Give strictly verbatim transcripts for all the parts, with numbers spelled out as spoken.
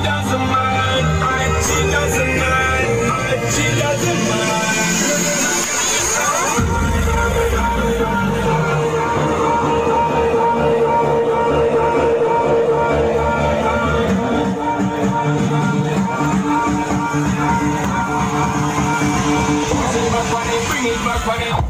doesn't mind. She doesn't mind. She doesn't mind. Bring it back on it.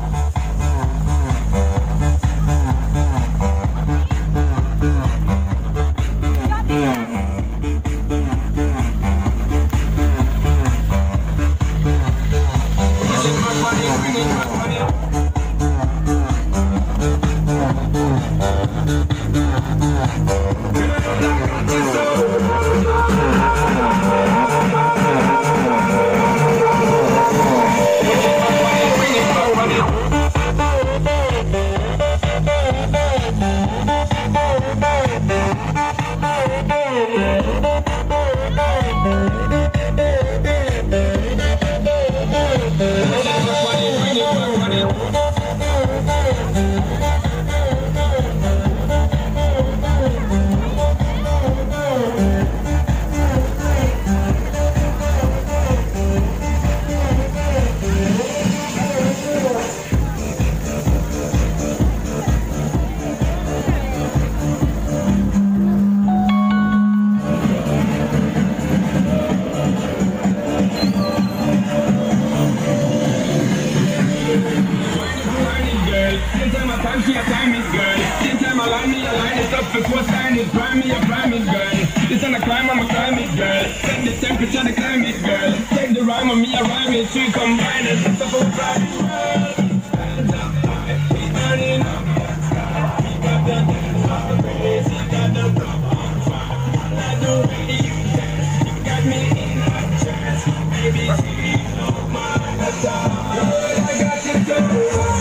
Before sign is prime me, I prime it, girl. This on a climb, I'm a climb it, girl. Set the temperature, the climb it, girl. Take the rhyme on me, I rhyme it. Three combine it, it's up on prime it, girl. Hands up high, keep burning up. Keep up the dance, off the place, you got the rub on fire. I like the way you dance, you got me in a trance. Baby, see, no mind at all. Girl, I got you so.